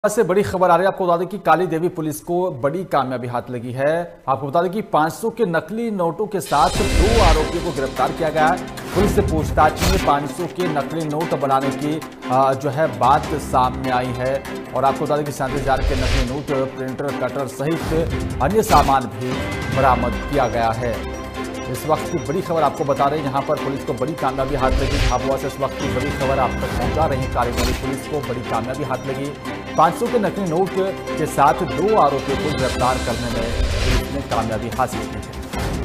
से बड़ी खबर आ रही है। आपको बता दें कि काली देवी पुलिस को बड़ी कामयाबी हाथ लगी है। आपको बता दें कि 500 के नकली नोटों के साथ 2 आरोपियों को गिरफ्तार किया गया है। पुलिस से पूछताछ में 500 के नकली नोट बनाने की जो है बात सामने आई है। और आपको बता दें कि 37,000 के नकली नोट, प्रिंटर, कटर सहित अन्य सामान भी बरामद किया गया है। इस वक्त की बड़ी खबर आपको बता रहे हैं, यहाँ पर पुलिस को बड़ी कामयाबी हाथ लगी। झाबुआ से इस वक्त की बड़ी खबर आप तक पहुंचा रही है। काली देवी पुलिस को बड़ी कामयाबी हाथ लगी। 500 के नकली नोट के साथ 2 आरोपियों को गिरफ्तार करने में पुलिस ने कामयाबी हासिल की है।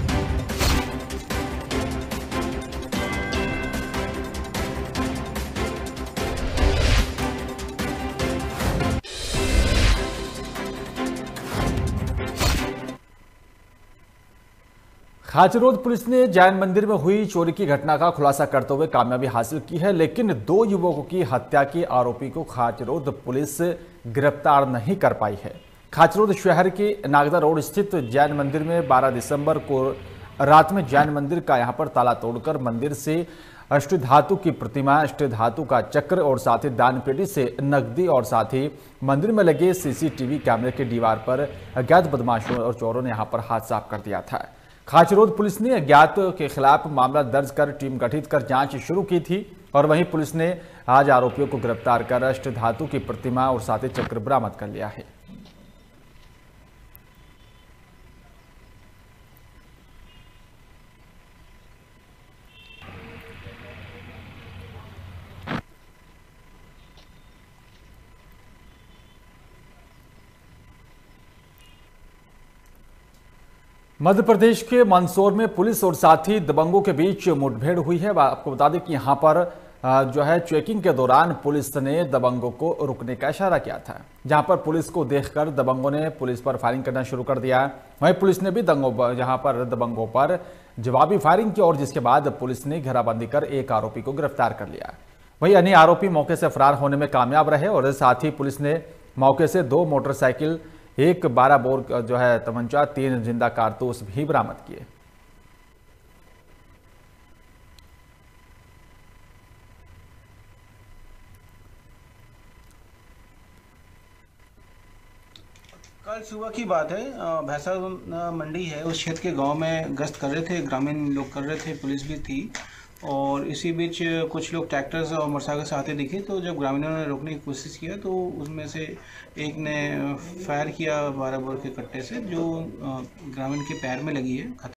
खाचरोद पुलिस ने जैन मंदिर में हुई चोरी की घटना का खुलासा करते हुए कामयाबी हासिल की है, लेकिन 2 युवकों की हत्या के आरोपी को खाचरोद पुलिस गिरफ्तार नहीं कर पाई है। खाचरोद शहर के नागदा रोड स्थित जैन मंदिर में 12 दिसंबर को रात में जैन मंदिर का यहां पर ताला तोड़कर मंदिर से अष्टधातु की प्रतिमा, अष्टधातु का चक्र और साथ ही दान पेटी से नकदी और साथ ही मंदिर में लगे सीसीटीवी कैमरे की दीवार पर अज्ञात बदमाशों और चोरों ने यहां पर हाथ साफ कर दिया था। खाचरोद पुलिस ने अज्ञात के खिलाफ मामला दर्ज कर टीम गठित कर जांच शुरू की थी और वहीं पुलिस ने आज आरोपियों को गिरफ्तार कर अष्टधातु की प्रतिमा और साथ ही चक्र बरामद कर लिया है। मध्य प्रदेश के मंदसौर में पुलिस और साथ ही दबंगों के बीच मुठभेड़ हुई है। आपको बता दें कि यहां पर जो है चेकिंग के दौरान पुलिस ने दबंगों को रुकने का इशारा किया था, जहां पर पुलिस को देखकर दबंगों ने पुलिस पर फायरिंग करना शुरू कर दिया। वहीं पुलिस ने भी जहां पर दबंगों पर जवाबी फायरिंग की और जिसके बाद पुलिस ने घेराबंदी कर एक आरोपी को गिरफ्तार कर लिया। वहीं अन्य आरोपी मौके से फरार होने में कामयाब रहे और साथ ही पुलिस ने मौके से 2 मोटरसाइकिल, एक 12 बोर जो है तमंचा, 3 जिंदा कारतूस भी बरामद किए। कल सुबह की बात है, भैंसा मंडी है उस क्षेत्र के गांव में गश्त कर रहे थे, ग्रामीण लोग कर रहे थे, पुलिस भी थी। और इसी बीच कुछ लोग ट्रैक्टर्स और मोटरसाइकिल से आते दिखे, तो जब ग्रामीणों ने रोकने की कोशिश किया तो उसमें से एक ने फायर किया 12 बोर के कट्टे से, जो ग्रामीण के पैर में लगी है।